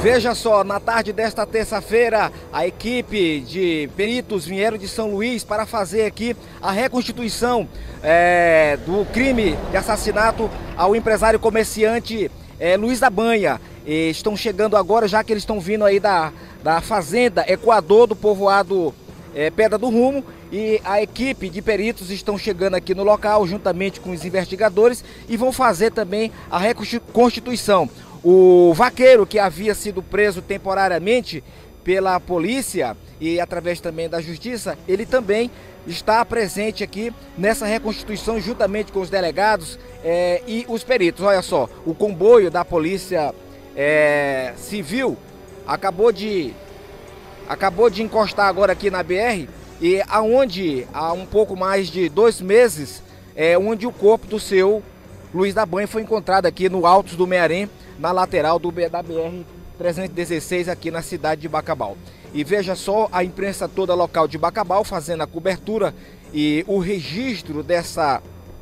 Veja só, na tarde desta terça-feira, a equipe de peritos vieram de São Luís para fazer aqui a reconstituição do crime de assassinato ao empresário comerciante Luiz da Banha. E estão chegando agora, já que eles estão vindo aí da fazenda Equador, do povoado Pedra do Rumo, e a equipe de peritos estão chegando aqui no local juntamente com os investigadores e vão fazer também a reconstituição. O vaqueiro, que havia sido preso temporariamente pela polícia e através também da justiça, ele também está presente aqui nessa reconstituição juntamente com os delegados e os peritos. Olha só, o comboio da polícia civil acabou de encostar agora aqui na BR, e aonde há um pouco mais de 2 meses onde o corpo do seu Luiz da Banha foi encontrado aqui no Altos do Mearém, na lateral da BR-316 aqui na cidade de Bacabal. E veja só a imprensa toda local de Bacabal fazendo a cobertura e o registro dessa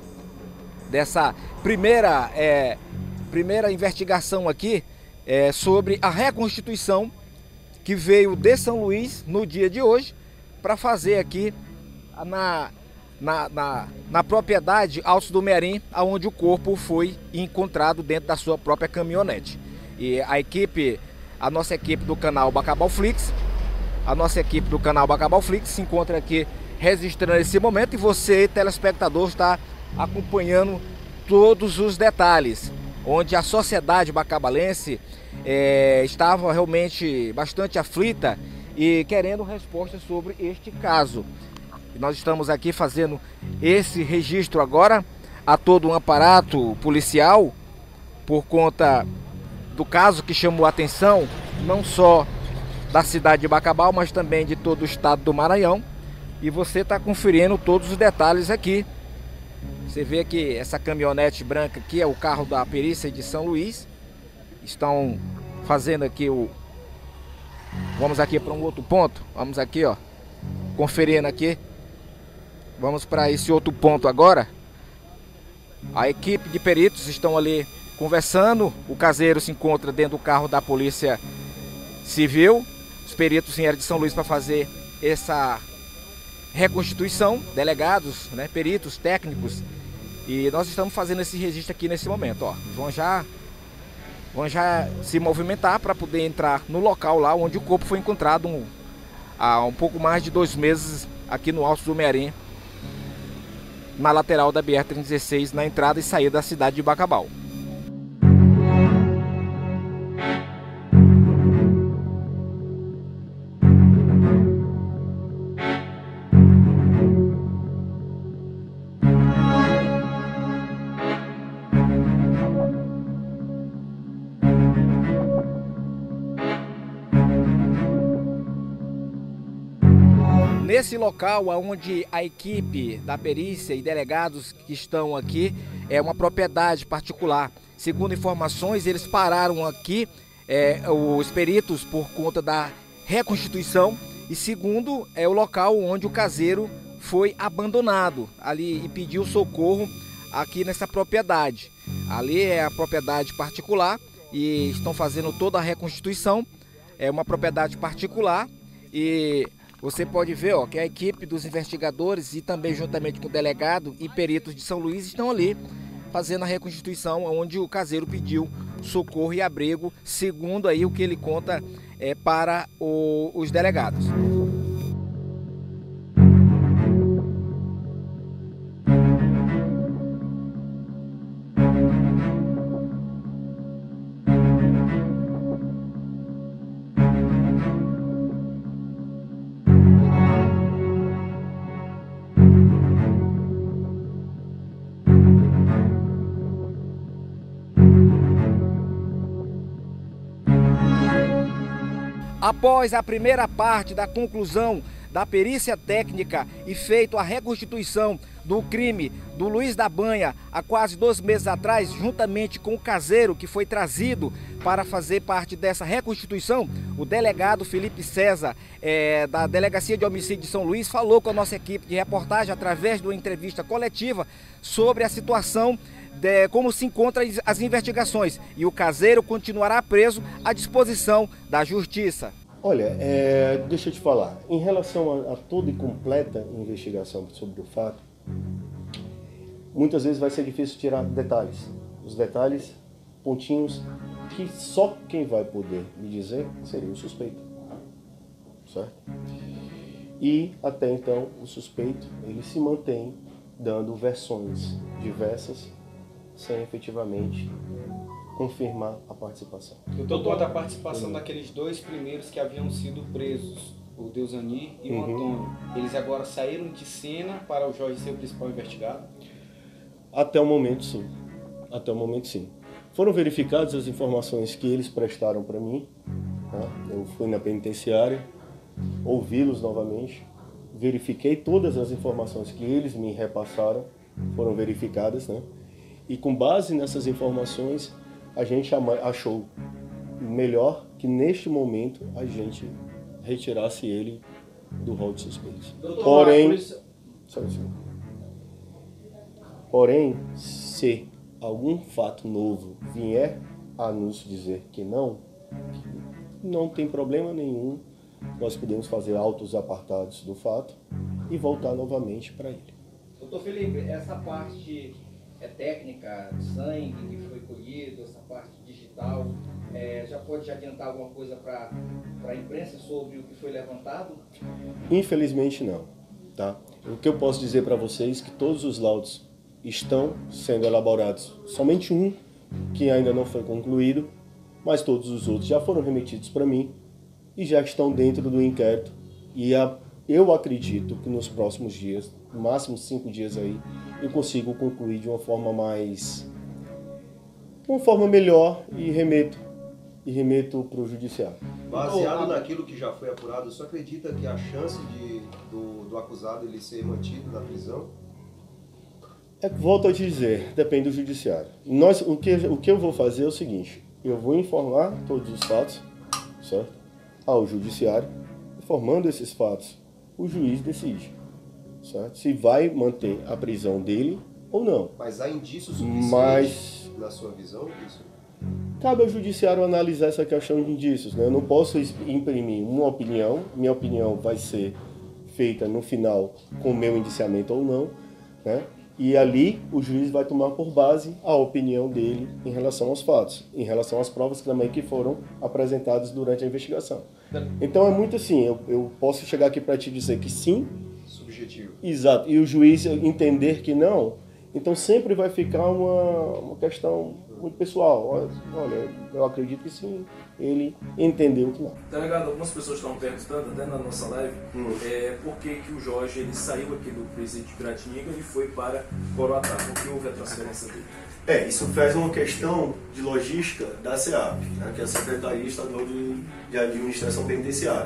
primeira investigação aqui sobre a reconstituição que veio de São Luís no dia de hoje para fazer aqui na propriedade Altos do Mearém, onde o corpo foi encontrado dentro da sua própria caminhonete. E a nossa equipe do canal Bacabal Flix, se encontra aqui registrando esse momento, e você, telespectador, está acompanhando todos os detalhes, onde a sociedade bacabalense estava realmente bastante aflita e querendo respostas sobre este caso. Nós estamos aqui fazendo esse registro agora a todo um aparato policial por conta do caso que chamou a atenção não só da cidade de Bacabal, mas também de todo o estado do Maranhão. E você está conferindo todos os detalhes aqui. Você vê que essa caminhonete branca aqui é o carro da perícia de São Luís. Estão fazendo aqui Vamos aqui para um outro ponto. Vamos aqui, ó, conferindo aqui. Vamos para esse outro ponto agora. A equipe de peritos estão ali conversando. O caseiro se encontra dentro do carro da Polícia Civil. Os peritos vieram de São Luís para fazer essa reconstituição. Delegados, peritos, técnicos. E nós estamos fazendo esse registro aqui nesse momento. Ó. Vão já se movimentar para poder entrar no local lá onde o corpo foi encontrado há um pouco mais de 2 meses aqui no Alto do Mearém, na lateral da BR-316, na entrada e saída da cidade de Bacabal. Nesse local onde a equipe da perícia e delegados que estão aqui é uma propriedade particular. Segundo informações, eles pararam aqui, os peritos, por conta da reconstituição, e segundo, é o local onde o caseiro foi abandonado ali e pediu socorro aqui nessa propriedade. Ali é a propriedade particular e estão fazendo toda a reconstituição. É uma propriedade particular e você pode ver, ó, que a equipe dos investigadores e também juntamente com o delegado e peritos de São Luís estão ali fazendo a reconstituição onde o caseiro pediu socorro e abrigo, segundo aí o que ele conta para os delegados. Após a primeira parte da conclusão da perícia técnica e feito a reconstituição do crime do Luiz da Banha há quase 2 meses atrás, juntamente com o caseiro que foi trazido para fazer parte dessa reconstituição, o delegado Felipe César, da Delegacia de Homicídio de São Luís, falou com a nossa equipe de reportagem através de uma entrevista coletiva sobre a situação como se encontram as investigações, e o caseiro continuará preso à disposição da Justiça. Olha, deixa eu te falar, em relação a toda e completa investigação sobre o fato, muitas vezes vai ser difícil tirar detalhes. Os detalhes, pontinhos, que só quem vai poder me dizer seria o suspeito, certo? E até então o suspeito, ele se mantém dando versões diversas, sem efetivamente confirmar a participação. Doutor, quanto à participação daqueles 2 primeiros que haviam sido presos, o Deusani e o Antônio, eles agora saíram de cena para o Jorge ser o principal investigado? Até o momento, sim. Até o momento, sim. Foram verificadas as informações que eles prestaram para mim. Tá? Eu fui na penitenciária, ouvi-los novamente, verifiquei todas as informações que eles me repassaram, foram verificadas, né? E com base nessas informações, a gente achou melhor que neste momento a gente retirasse ele do rol de suspeitos. Porém, se algum fato novo vier a nos dizer que não tem problema nenhum, nós podemos fazer autos apartados do fato e voltar novamente para ele. Doutor Felipe, essa parte técnica, sangue que foi colhido, essa parte digital, já pode adiantar alguma coisa para a imprensa sobre o que foi levantado? Infelizmente não, tá? O que eu posso dizer para vocês é que todos os laudos estão sendo elaborados, somente um que ainda não foi concluído, mas todos os outros já foram remetidos para mim e já estão dentro do inquérito, e eu acredito que nos próximos dias, no máximo 5 dias aí, eu consigo concluir de uma forma melhor e remeto para o judiciário. Baseado naquilo que já foi apurado, o senhor acredita que a chance do acusado ele ser mantido na prisão? Volto a te dizer, depende do judiciário. O que eu vou fazer é o seguinte, eu vou informar todos os fatos, certo? Ao judiciário, informando esses fatos, o juiz decide, certo? Se vai manter a prisão dele ou não. Mas há indícios suficientes, na sua visão, disso? Cabe ao judiciário analisar essa questão de indícios, né? Eu não posso imprimir uma opinião, minha opinião vai ser feita no final com o meu indiciamento ou não, né? E ali o juiz vai tomar por base a opinião dele em relação aos fatos, em relação às provas também que foram apresentadas durante a investigação. Então é muito assim, eu posso chegar aqui para te dizer que sim. Subjetivo. Exato, e o juiz entender que não, então sempre vai ficar uma questão muito pessoal. Olha, eu acredito que sim, ele entendeu que não. Delegado, algumas pessoas estão perguntando, até na nossa live, por que o Jorge ele saiu aqui do presídio de Piratininga e foi para Coroatá, por que houve a transferência dele? Isso faz uma questão de logística da SEAP, né, que é a Secretaria Estadual de Administração Penitenciária.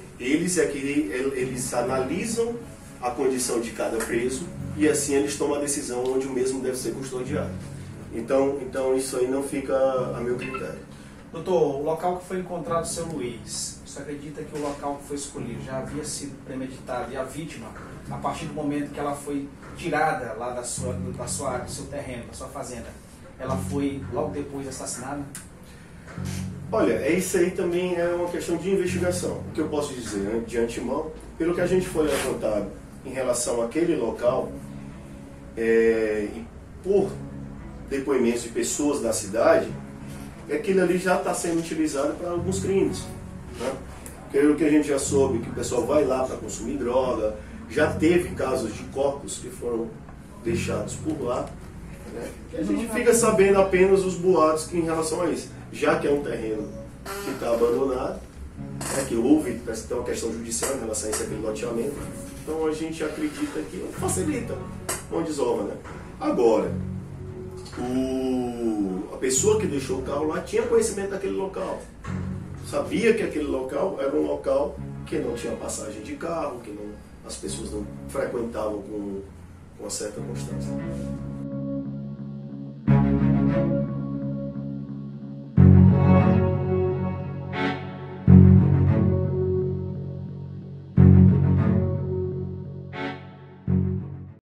Eles analisam a condição de cada preso e assim eles tomam a decisão onde o mesmo deve ser custodiado. Então isso aí não fica a meu critério. Doutor, o local que foi encontrado o seu Luiz, você acredita que o local que foi escolhido já havia sido premeditado e a vítima, a partir do momento que ela foi tirada lá da sua área, do seu terreno, da sua fazenda, ela foi logo depois assassinada? Olha, isso aí também é uma questão de investigação. O que eu posso dizer, né, de antemão, pelo que a gente foi levantado em relação àquele local, e por depoimentos de pessoas da cidade, aquilo ali já está sendo utilizado para alguns crimes, né? Pelo que a gente já soube, que o pessoal vai lá para consumir droga, já teve casos de corpos que foram deixados por lá, né? A gente fica sabendo apenas os boatos em relação a isso, já que é um terreno que está abandonado, né, que houve tem uma questão judicial em relação a esse loteamento, então a gente acredita que facilita uma desova, né? Agora, a pessoa que deixou o carro lá tinha conhecimento daquele local, sabia que aquele local era um local que não tinha passagem de carro, que as pessoas não frequentavam com uma certa constância.